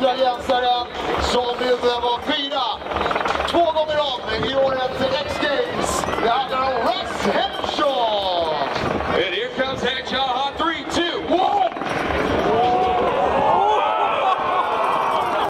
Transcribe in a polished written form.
australiensaren som ju var 4 2 gånger om i årets